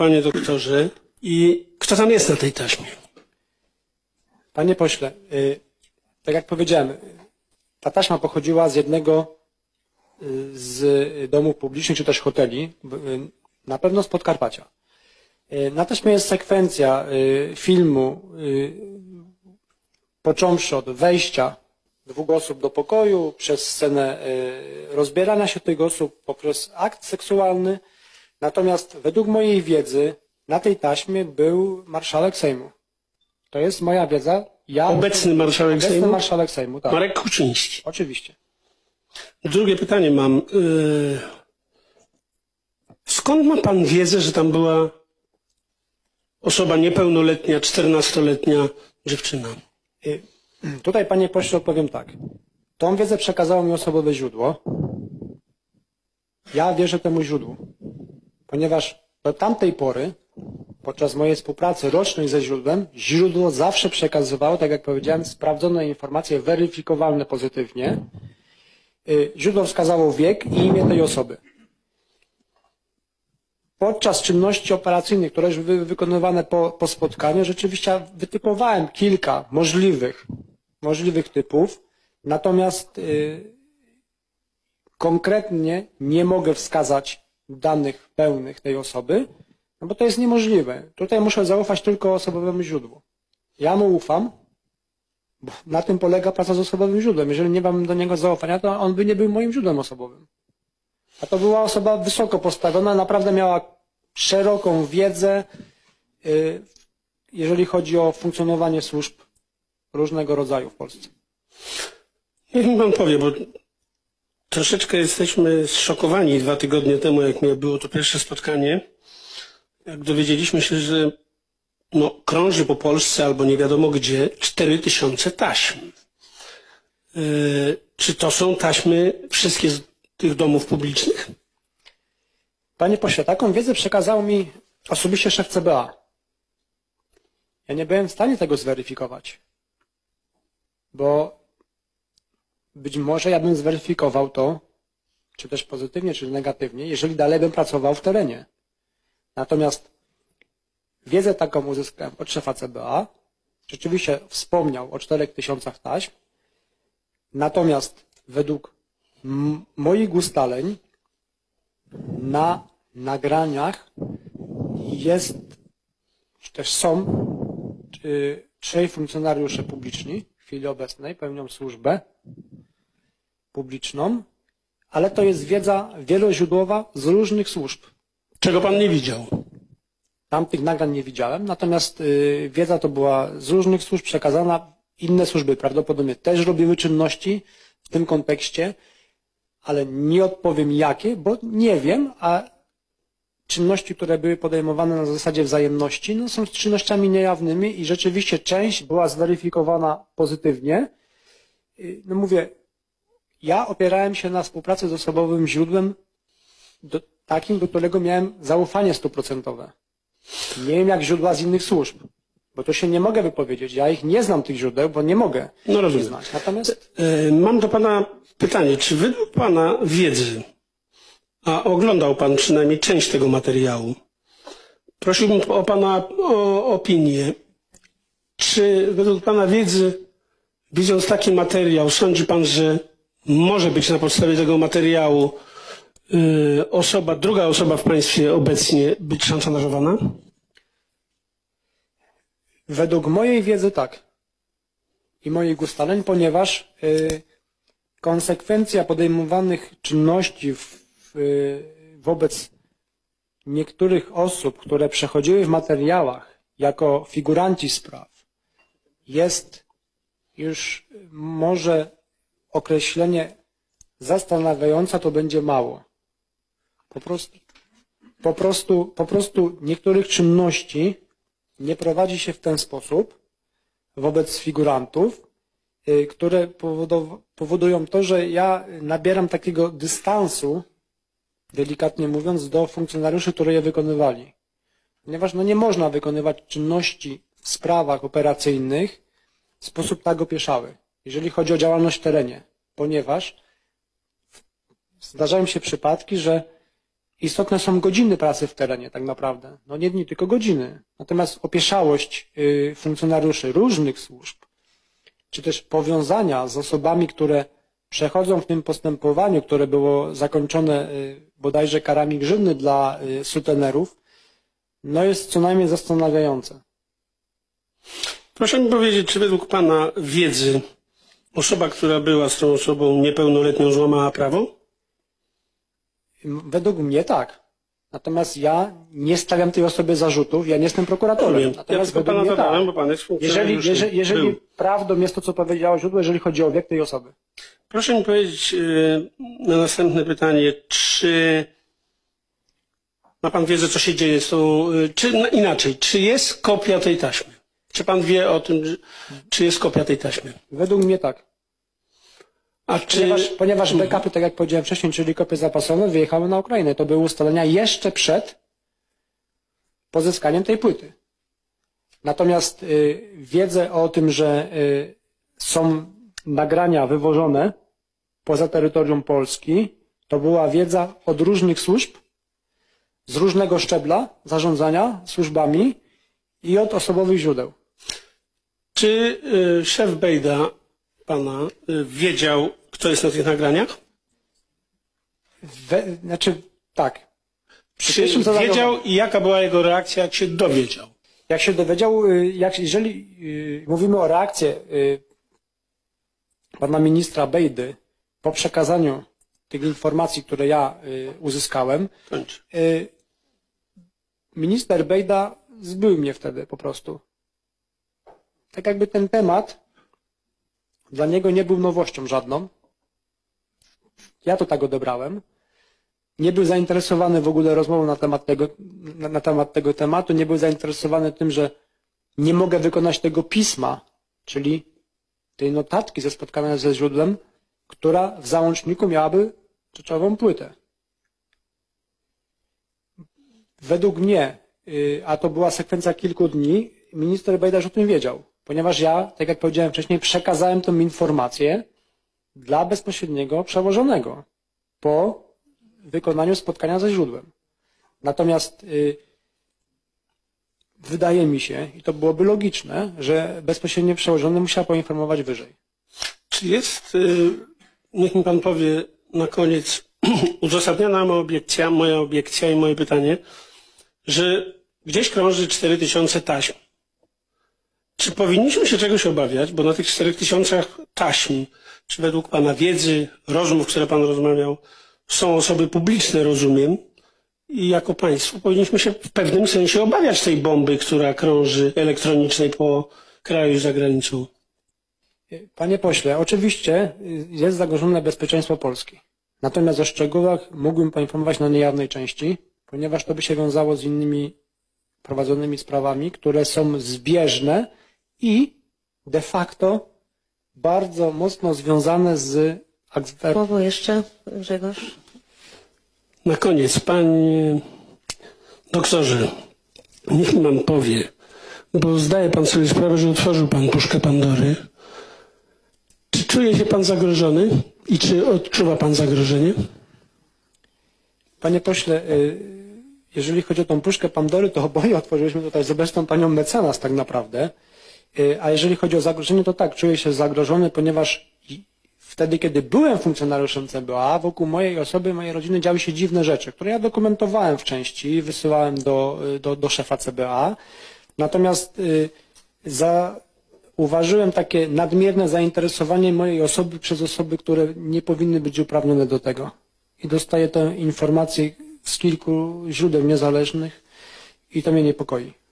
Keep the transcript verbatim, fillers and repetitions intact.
panie doktorze. I kto tam jest na tej taśmie? Panie pośle, y, tak jak powiedziałem, ta taśma pochodziła z jednego y, z domów publicznych, czy też hoteli, y, na pewno z Podkarpacia. Y, na taśmie jest sekwencja y, filmu, y, począwszy od wejścia dwóch osób do pokoju, przez scenę y, rozbierania się tych osób, poprzez akt seksualny. Natomiast według mojej wiedzy na tej taśmie był marszałek Sejmu. To jest moja wiedza. Ja Obecny marszałek obecny Sejmu? marszałek Sejmu, tak. Marek Kuchciński. Oczywiście. Drugie pytanie mam. Yy... Skąd ma pan wiedzę, że tam była osoba niepełnoletnia, czternastoletnia dziewczyna? Y, Tutaj, panie pośle, odpowiem tak. Tą wiedzę przekazało mi osobowe źródło. Ja wierzę temu źródłu, ponieważ do tamtej pory, podczas mojej współpracy rocznej ze źródłem, źródło zawsze przekazywało, tak jak powiedziałem, sprawdzone informacje, weryfikowalne pozytywnie. Źródło wskazało wiek i imię tej osoby. Podczas czynności operacyjnych, które już były wykonywane po, po spotkaniu, rzeczywiście wytypowałem kilka możliwych, możliwych typów, natomiast yy, konkretnie nie mogę wskazać danych pełnych tej osoby, no bo to jest niemożliwe. Tutaj muszę zaufać tylko osobowemu źródłu. Ja mu ufam, bo na tym polega praca z osobowym źródłem. Jeżeli nie mam do niego zaufania, to on by nie był moim źródłem osobowym. A to była osoba wysoko postawiona, naprawdę miała szeroką wiedzę, jeżeli chodzi o funkcjonowanie służb różnego rodzaju w Polsce. Niech mi pan powie, bo troszeczkę jesteśmy zszokowani dwa tygodnie temu, jak było to pierwsze spotkanie, jak dowiedzieliśmy się, że no, krąży po Polsce albo nie wiadomo gdzie cztery tysiące taśm. Yy, czy to są taśmy wszystkie z tych domów publicznych? Panie pośle, taką wiedzę przekazał mi osobiście szef C B A. Ja nie byłem w stanie tego zweryfikować, bo być może ja bym zweryfikował to, czy też pozytywnie, czy negatywnie, jeżeli dalej bym pracował w terenie. Natomiast wiedzę taką uzyskałem od szefa C B A. Rzeczywiście wspomniał o czterech tysiącach taśm. Natomiast według moich ustaleń na nagraniach jest, czy też są czy, trzej funkcjonariusze publiczni w chwili obecnej, pełnią służbę publiczną, ale to jest wiedza wieloźródłowa z różnych służb. Czego pan nie widział? Tamtych nagrań nie widziałem, natomiast y, wiedza to była z różnych służb przekazana. Inne służby prawdopodobnie też robiły czynności w tym kontekście, ale nie odpowiem jakie, bo nie wiem, a czynności, które były podejmowane na zasadzie wzajemności, no, są czynnościami niejawnymi i rzeczywiście część była zweryfikowana pozytywnie. No mówię, ja opierałem się na współpracy z osobowym źródłem do, takim, do którego miałem zaufanie stuprocentowe. Nie wiem jak źródła z innych służb, bo to się nie mogę wypowiedzieć. Ja ich nie znam, tych źródeł, bo nie mogę no rozumiem. znać. Natomiast e, mam do pana pytanie, czy według pana wiedzy, a oglądał pan przynajmniej część tego materiału, prosiłbym o pana o opinię, czy według pana wiedzy, widząc taki materiał, sądzi pan, że może być na podstawie tego materiału y, osoba, druga osoba w państwie obecnie być szantażowana? Według mojej wiedzy tak. I moich ustaleń, ponieważ y, konsekwencja podejmowanych czynności w, y, wobec niektórych osób, które przechodziły w materiałach jako figuranci spraw, jest już może określenie zastanawiające, to będzie mało. Po prostu, po prostu, po prostu niektórych czynności nie prowadzi się w ten sposób wobec figurantów, które powodują to, że ja nabieram takiego dystansu, delikatnie mówiąc, do funkcjonariuszy, które je wykonywali. Ponieważ no nie można wykonywać czynności w sprawach operacyjnych w sposób tak opieszały, jeżeli chodzi o działalność w terenie, ponieważ zdarzają się przypadki, że istotne są godziny pracy w terenie tak naprawdę. No nie dni, tylko godziny. Natomiast opieszałość y, funkcjonariuszy różnych służb, czy też powiązania z osobami, które przechodzą w tym postępowaniu, które było zakończone y, bodajże karami grzywny dla y, sutenerów, no jest co najmniej zastanawiające. Proszę mi powiedzieć, czy według Pana wiedzy osoba, która była z tą osobą niepełnoletnią, złamała prawo? Według mnie tak. Natomiast ja nie stawiam tej osobie zarzutów, ja nie jestem prokuratorem. Rozumiem. Natomiast Ja tylko Pana według mnie zadałem, tak. bo Pan jest Jeżeli, funkcjonariuszem. jeżeli, jeżeli Był. prawdą jest to, co powiedziało źródło, jeżeli chodzi o wiek tej osoby. Proszę mi powiedzieć yy, na następne pytanie, czy ma Pan wiedzę, co się dzieje z tą, yy, czy no, inaczej, czy jest kopia tej taśmy? Czy Pan wie o tym, że- czy jest kopia tej taśmy? Według mnie tak. A czy... Ponieważ, ponieważ backupy, tak jak powiedziałem wcześniej, czyli kopie zapasowe, wyjechały na Ukrainę. To były ustalenia jeszcze przed pozyskaniem tej płyty. Natomiast y, wiedzę o tym, że y, są nagrania wywożone poza terytorium Polski, to była wiedza od różnych służb, z różnego szczebla zarządzania służbami i od osobowych źródeł. Czy y, szef Bejda Pana y, wiedział, kto jest na tych nagraniach? We, znaczy, tak. Czy pierwszym zadaniu- wiedział i jaka była jego reakcja, jak się dowiedział? Jak się dowiedział, y, jak, jeżeli y, mówimy o reakcji y, pana ministra Bejdy po przekazaniu tych informacji, które ja y, uzyskałem, Kończę. y, minister Bejda zbył mnie wtedy po prostu. Tak jakby ten temat dla niego nie był nowością żadną. Ja to tak odebrałem. Nie był zainteresowany w ogóle rozmową na temat tego, na, na temat tego tematu, nie był zainteresowany tym, że nie mogę wykonać tego pisma, czyli tej notatki ze spotkania ze źródłem, która w załączniku miałaby rzeczową płytę. Według mnie, y, a to była sekwencja kilku dni, minister Bejda już o tym wiedział, ponieważ ja, tak jak powiedziałem wcześniej, przekazałem tę informację dla bezpośredniego przełożonego po wykonaniu spotkania ze źródłem. Natomiast y, wydaje mi się, i to byłoby logiczne, że bezpośrednio przełożony musiał poinformować wyżej. Czy jest, y, niech mi Pan powie na koniec, uzasadniona moja obiekcja, moja obiekcja i moje pytanie, że gdzieś krąży cztery tysiące taśm. Czy powinniśmy się czegoś obawiać, bo na tych czterech tysiącach taśm, czy według Pana wiedzy, rozmów, które Pan rozmawiał, są osoby publiczne, rozumiem, i jako państwo powinniśmy się w pewnym sensie obawiać tej bomby, która krąży elektronicznej po kraju i za granicą. Panie pośle, oczywiście jest zagrożone bezpieczeństwo Polski. Natomiast o szczegółach mógłbym poinformować na niejawnej części, ponieważ to by się wiązało z innymi prowadzonymi sprawami, które są zbieżne i de facto bardzo mocno związane z akcją. Słowo jeszcze, Grzegorz. Na koniec, panie doktorze, niech mi Pan powie, bo zdaje Pan sobie sprawę, że otworzył Pan puszkę Pandory. Czy czuje się Pan zagrożony i czy odczuwa Pan zagrożenie? Panie pośle, jeżeli chodzi o tą puszkę Pandory, to oboje otworzyliśmy tutaj z obecną panią mecenas tak naprawdę. A jeżeli chodzi o zagrożenie, to tak, czuję się zagrożony, ponieważ wtedy, kiedy byłem funkcjonariuszem C B A, wokół mojej osoby, mojej rodziny działy się dziwne rzeczy, które ja dokumentowałem w części, wysyłałem do, do, do szefa C B A. Natomiast y, zauważyłem takie nadmierne zainteresowanie mojej osoby przez osoby, które nie powinny być uprawnione do tego. I dostaję tę informację z kilku źródeł niezależnych i to mnie niepokoi.